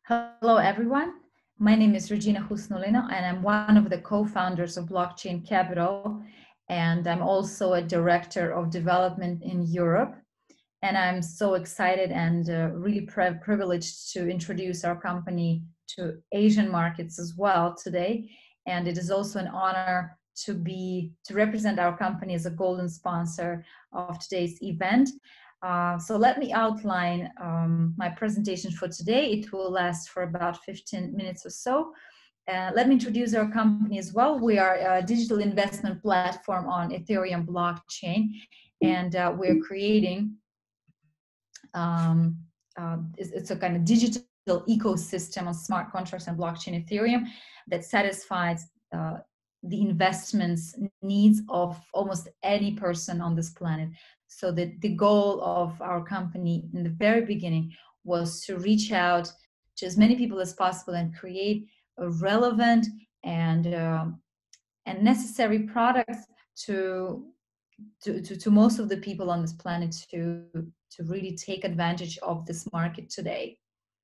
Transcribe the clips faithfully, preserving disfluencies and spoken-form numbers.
Hello, everyone. My name is Regina Husnulina, and I'm one of the co-founders of Blockchain Capital, and I'm also a director of development in Europe. And I'm so excited and uh, really pri privileged to introduce our company to Asian markets as well today. And it is also an honor to be to represent our company as a golden sponsor of today's event. Uh, so let me outline um, my presentation for today. It will last for about fifteen minutes or so. Uh, let me introduce our company as well. We are a digital investment platform on Ethereum blockchain, and uh, we're creating, um, uh, it's, it's a kind of digital ecosystem on smart contracts and blockchain Ethereum that satisfies uh, the investments needs of almost any person on this planet. So that the goal of our company in the very beginning was to reach out to as many people as possible and create a relevant and uh, and necessary products to, to to to most of the people on this planet to to really take advantage of this market today.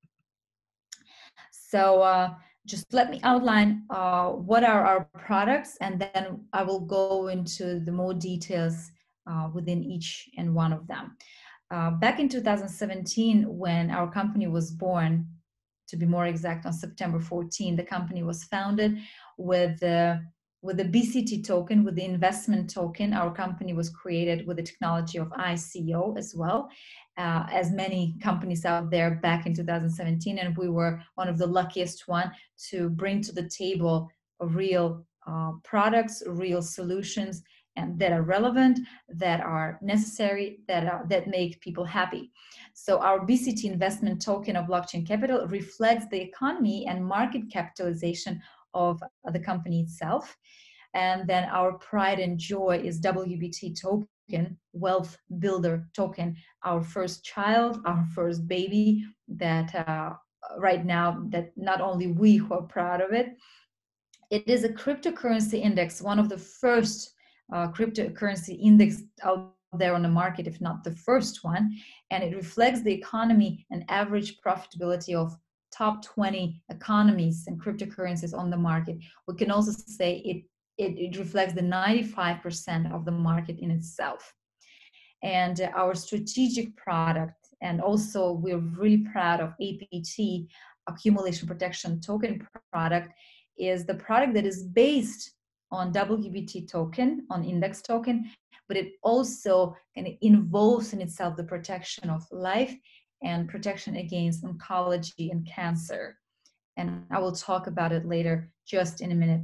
So uh, just let me outline uh, what are our products, and then I will go into the more details uh, within each and one of them. Uh, back in two thousand seventeen, when our company was born, to be more exact, on September fourteenth, the company was founded with uh, with the B C T token, with the investment token. Our company was created with the technology of I C O as well, uh, as many companies out there back in two thousand seventeen, and we were one of the luckiest one to bring to the table real uh, products, real solutions, and that are relevant, that are necessary, that are, that make people happy. So our B C T investment token of Blockchain Capital reflects the economy and market capitalization of the company itself. And then our pride and joy is W B T token, Wealth Builder token, our first child, our first baby, that uh, right now, that not only we who are proud of it. It is a cryptocurrency index, one of the first uh, cryptocurrency index out there on the market, if not the first one, and it reflects the economy and average profitability of top twenty economies and cryptocurrencies on the market. We can also say it, it, it reflects the ninety-five percent of the market in itself. And uh, our strategic product, and also we're really proud of A P T, Accumulation Protection Token product, is the product that is based on W B T token, on index token, but it also kind of involves in itself the protection of life and protection against oncology and cancer. And I will talk about it later, just in a minute.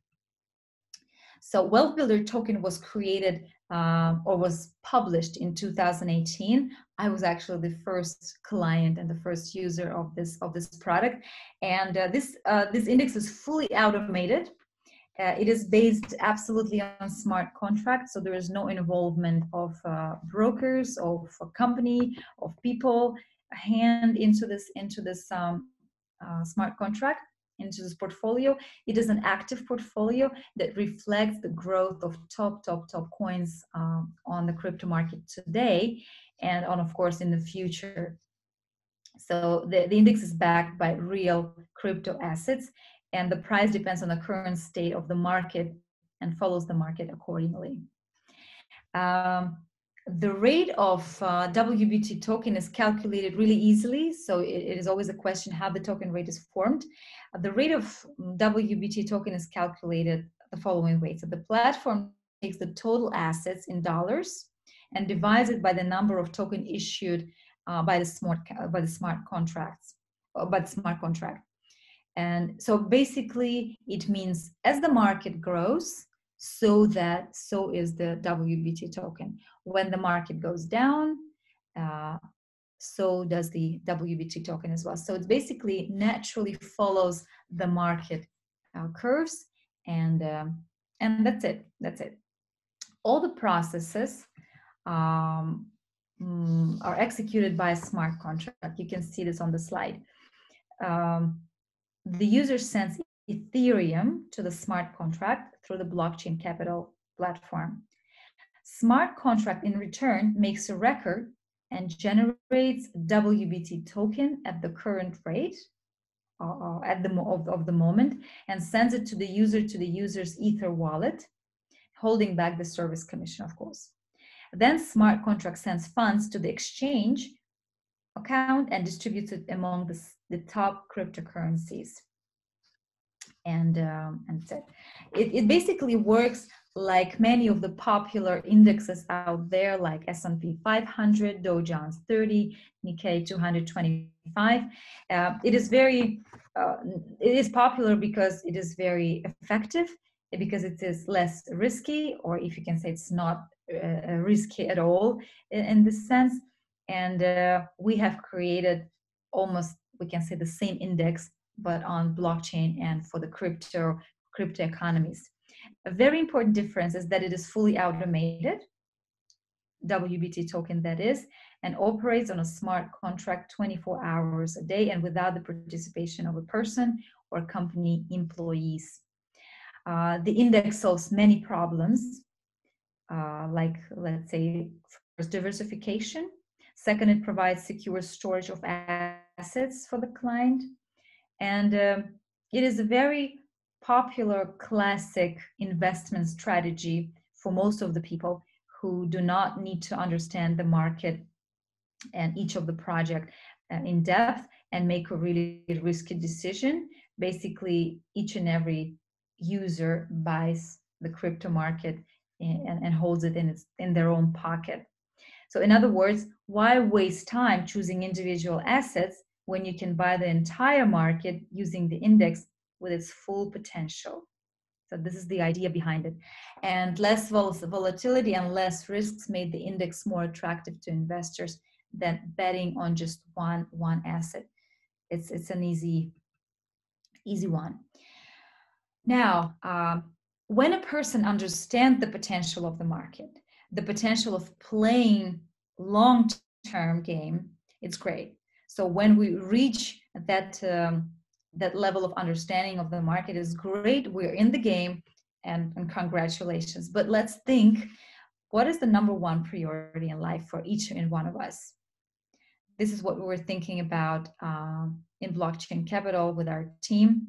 So Wealth Builder token was created uh, or was published in two thousand eighteen. I was actually the first client and the first user of this of this product, and uh, this uh, this index is fully automated. Uh, it is based absolutely on smart contracts, so there is no involvement of uh, brokers, of a company, of people hand into this into this um, uh, smart contract, into this portfolio. It is an active portfolio that reflects the growth of top, top, top coins um, on the crypto market today, and on, of course, in the future. So the, the index is backed by real crypto assets, and the price depends on the current state of the market and follows the market accordingly. Um, the rate of uh, W B T token is calculated really easily, so it, it is always a question how the token rate is formed. Uh, the rate of W B T token is calculated the following way. So the platform takes the total assets in dollars and divides it by the number of token issued uh, by the smart by the smart contracts, or by the smart contract. And so basically, it means as the market grows, so that so is the W B T token. When the market goes down, uh, so does the W B T token as well. So it basically naturally follows the market uh, curves, and um, and that's it. That's it. All the processes um, mm, are executed by a smart contract. You can see this on the slide. Um, the user sends Ethereum to the smart contract through the Blockchain Capital platform. Smart contract in return makes a record and generates W B T token at the current rate. uh, at the mo- of, of the moment, and sends it to the user to the user's Ether wallet, holding back the service commission, of course. Then smart contract sends funds to the exchange account and distributes it among the, the top cryptocurrencies. And um, and it, it basically works like many of the popular indexes out there, like S and P five hundred, Dow Jones thirty, Nikkei two twenty-five. Uh, it is very, uh, it is popular because it is very effective, because it is less risky, or if you can say it's not uh, risky at all in, in this sense. And uh, we have created almost, we can say, the same index, but on blockchain and for the crypto crypto economies. A very important difference is that it is fully automated, W B T token that is, and operates on a smart contract twenty-four hours a day and without the participation of a person or company employees. Uh, the index solves many problems, uh, like, let's say, first, diversification. Second, it provides secure storage of assets for the client. And um, it is a very popular classic investment strategy for most of the people who do not need to understand the market and each of the project uh, in depth and make a really risky decision. Basically, each and every user buys the crypto market and, and holds it in, its, in their own pocket. So in other words, why waste time choosing individual assets when you can buy the entire market using the index with its full potential? So this is the idea behind it. And less volatility and less risks made the index more attractive to investors than betting on just one, one asset. It's, it's an easy, easy one. Now, um, when a person understands the potential of the market, the potential of playing long-term game, it's great. So when we reach that um, that level of understanding of the market is great, we're in the game, and, and congratulations. But let's think, what is the number one priority in life for each and one of us? This is what we were thinking about um, in Blockchain Capital with our team.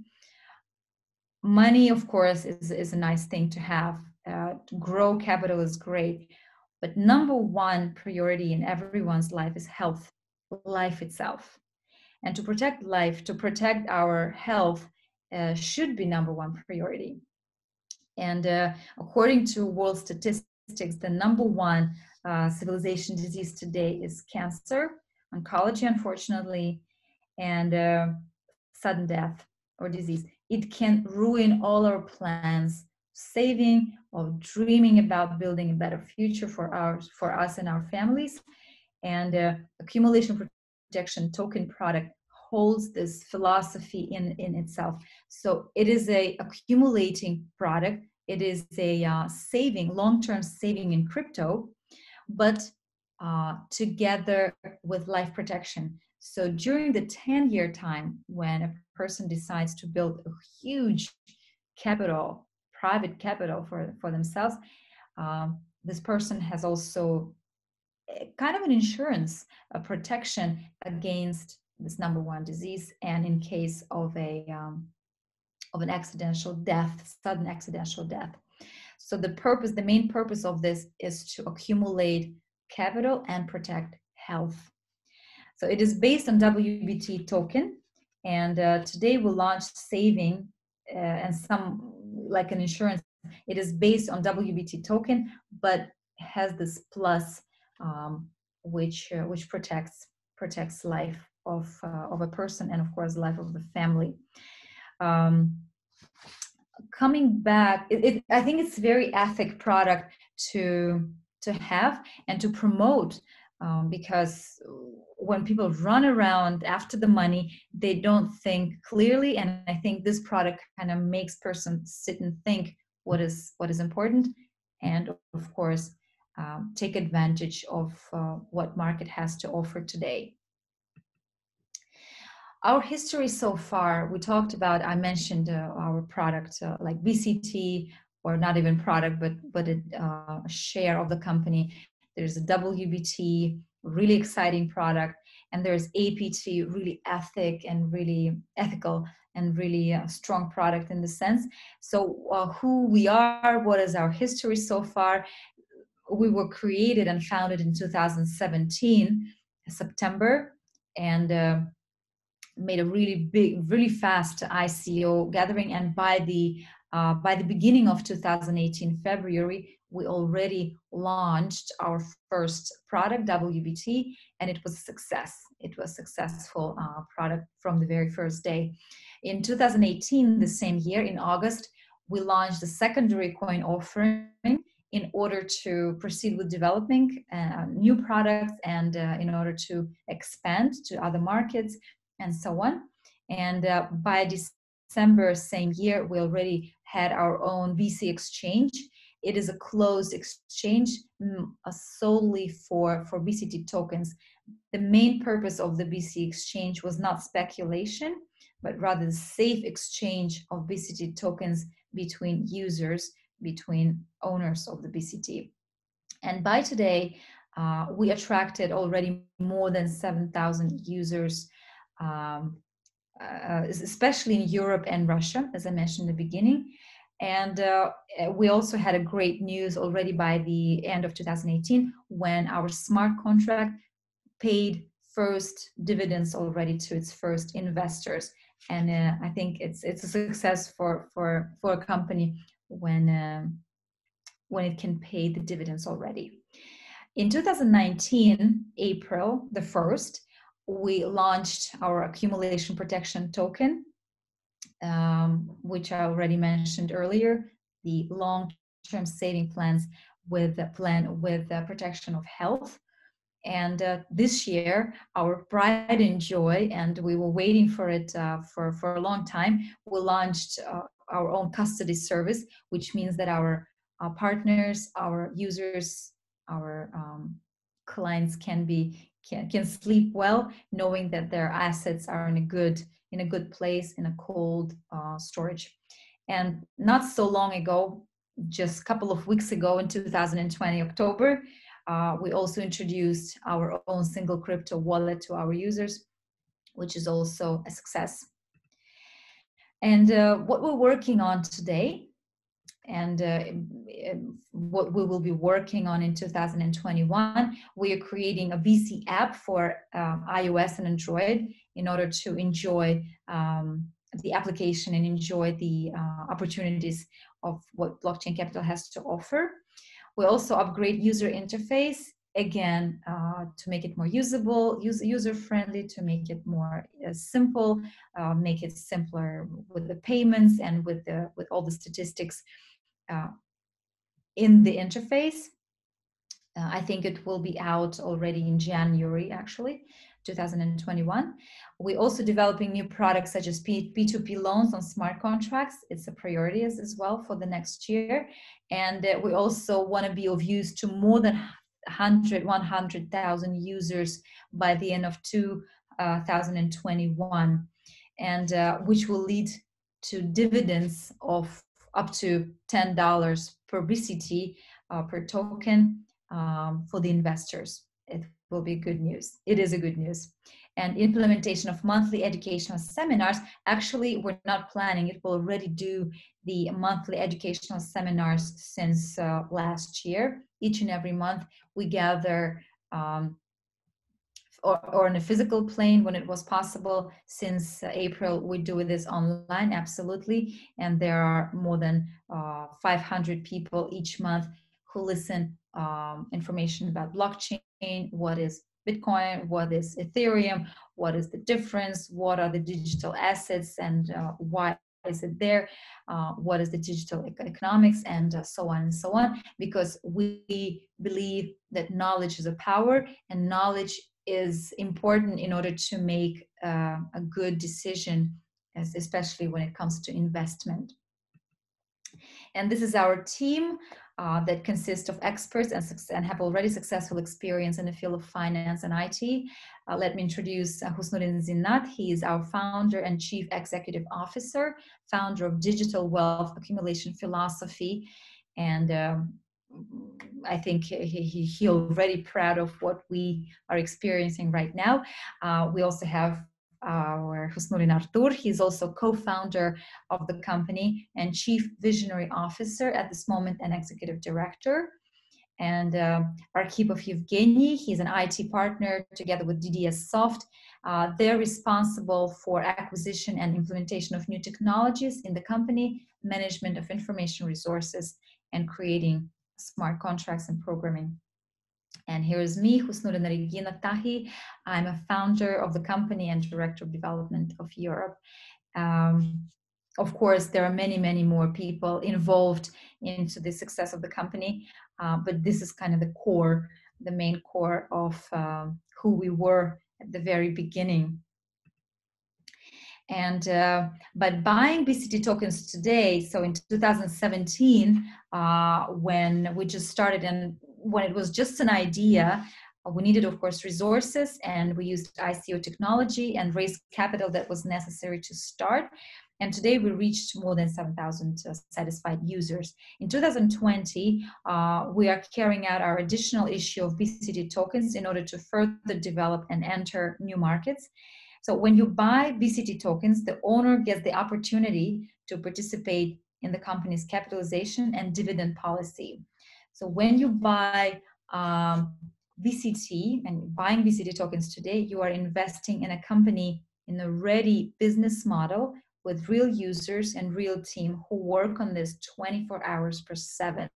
Money, of course, is, is a nice thing to have. Uh, to grow capital is great. But number one priority in everyone's life is health, life itself. And to protect life, to protect our health, uh, should be number one priority. And uh, according to world statistics, the number one uh, civilization disease today is cancer, oncology, unfortunately, and uh, sudden death or disease. It can ruin all our plans, saving or dreaming about building a better future for our, for us and our families. And uh, accumulation protection token product holds this philosophy in, in itself. So it is a accumulating product. It is a uh, saving, long-term saving in crypto, but uh, together with life protection. So during the ten-year time, when a person decides to build a huge capital, private capital for, for themselves, um, this person has also kind of an insurance, a protection against this number one disease, and in case of a um, of an accidental death, sudden accidental death. So the purpose, the main purpose of this is to accumulate capital and protect health. So it is based on W B T token, and uh, today we launched saving uh, and some like an insurance. It is based on W B T token, but has this plus, um, which uh, which protects protects life of uh, of a person and of course life of the family. Um, coming back, it, it, I think it's a very ethic product to to have and to promote, um, because when people run around after the money, they don't think clearly, and I think this product kind of makes person sit and think what is what is important, and of course um, take advantage of uh, what market has to offer today. Our history so far, we talked about, I mentioned uh, our product uh, like B C T, or not even product, but but a uh, share of the company. There's a W B T, really exciting product. and there's A P T, really ethic and really ethical and really a strong product in the sense. So uh, who we are, what is our history so far? We were created and founded in two thousand seventeen, September, and uh, made a really big, really fast I C O gathering. And by the uh, by the beginning of two thousand eighteen, February, we already launched our first product, W B T, and it was a success. It was a successful uh, product from the very first day. In two thousand eighteen, the same year, in August, we launched the secondary coin offering in order to proceed with developing uh, new products and uh, in order to expand to other markets and so on. And uh, by December same year, we already had our own V C exchange. It is a closed exchange mm, uh, solely for, for B C T tokens. The main purpose of the B C exchange was not speculation, but rather the safe exchange of B C T tokens between users, between owners of the B C T. And by today, uh, we attracted already more than seven thousand users, um, uh, especially in Europe and Russia, as I mentioned in the beginning. And uh, we also had a great news already by the end of two thousand eighteen, when our smart contract paid first dividends already to its first investors. And uh, I think it's it's a success for for for a company when uh, when it can pay the dividends already. In two thousand nineteen, April the first, we launched our accumulation protection token, um, which I already mentioned earlier, the long-term saving plans with a plan with the protection of health. And uh, this year, our pride and joy, and we were waiting for it uh, for, for a long time, we launched uh, our own custody service, which means that our, our partners, our users, our um, clients can be can, can sleep well, knowing that their assets are in a good in a good place, in a cold uh, storage. And not so long ago, just a couple of weeks ago, in two thousand twenty October, Uh, we also introduced our own single crypto wallet to our users, which is also a success. And uh, what we're working on today, and uh, what we will be working on in two thousand twenty-one, we are creating a V C app for um, iOS and Android in order to enjoy um, the application and enjoy the uh, opportunities of what Blockchain Capital has to offer. We also upgrade user interface, again, uh, to make it more usable, user-friendly, to make it more uh, simple, uh, make it simpler with the payments and with, the, with all the statistics uh, in the interface. Uh, I think it will be out already in January, actually, two thousand twenty-one. We're also developing new products such as P two P loans on smart contracts. It's a priority as, as well for the next year. And uh, we also want to be of use to more than one hundred thousand users by the end of two thousand twenty-one, and uh, which will lead to dividends of up to ten dollars per B C T uh, per token um, for the investors. It will be good news. It is a good news. And implementation of monthly educational seminars. Actually, we're not planning it. We'll already do the monthly educational seminars since uh, last year. Each and every month, we gather um, or, or on a physical plane when it was possible. Since uh, April, we do this online, absolutely. And there are more than uh, five hundred people each month who listen um, information about blockchain, what is Bitcoin, what is Ethereum, what is the difference, what are the digital assets, and uh, why is it there, uh, what is the digital economics, and uh, so on and so on, because we believe that knowledge is a power, and knowledge is important in order to make uh, a good decision, as especially when it comes to investment. And this is our team uh, that consists of experts and, and have already successful experience in the field of finance and I T. Uh, let me introduce uh, Husnuddin Zinat. He is our founder and chief executive officer, founder of Digital Wealth Accumulation Philosophy. And um, I think he, he, he already proud of what we are experiencing right now. Uh, we also have our Husnuddin Artur. He's also co-founder of the company and chief visionary officer at this moment and executive director. And uh, Arkhipov Yevgeny, he's an I T partner together with D D S Soft. Uh, they're responsible for acquisition and implementation of new technologies in the company, management of information resources, and creating smart contracts and programming. And here's me, Husnuddin Regina Tahi. I'm a founder of the company and director of development of Europe. Um, of course, there are many, many more people involved into the success of the company, uh, but this is kind of the core, the main core of um, who we were at the very beginning. And uh, but buying B C T tokens today, so in two thousand seventeen, uh, when we just started and when it was just an idea, we needed, of course, resources, and we used I C O technology and raised capital that was necessary to start. And today we reached more than seven thousand uh, satisfied users. In two thousand twenty, uh, we are carrying out our additional issue of B C T tokens in order to further develop and enter new markets. So when you buy B C T tokens, the owner gets the opportunity to participate in the company's capitalization and dividend policy. So when you buy um, B C T and buying B C T tokens today, you are investing in a company in a ready business model with real users and real team who work on this twenty-four hours per seven.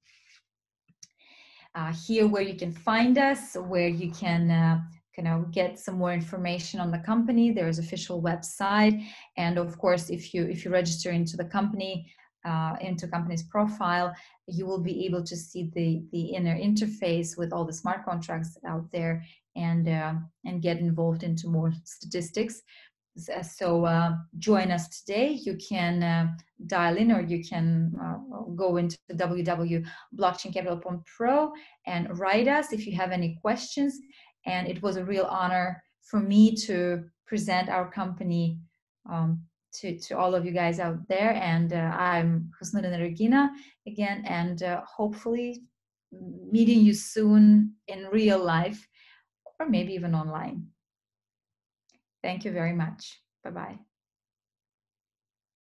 Uh, here where you can find us, where you can uh, kind of get some more information on the company. There is official website, and of course, if you if you register into the company, uh, into company's profile, you will be able to see the the inner interface with all the smart contracts out there, and uh, and get involved into more statistics. So uh, join us today. You can uh, dial in, or you can uh, go into w w w dot blockchain capital dot pro and write us if you have any questions. And it was a real honor for me to present our company um, to, to all of you guys out there. And uh, I'm Husnuddin Regina again, and uh, hopefully meeting you soon in real life, or maybe even online. Thank you very much. Bye-bye.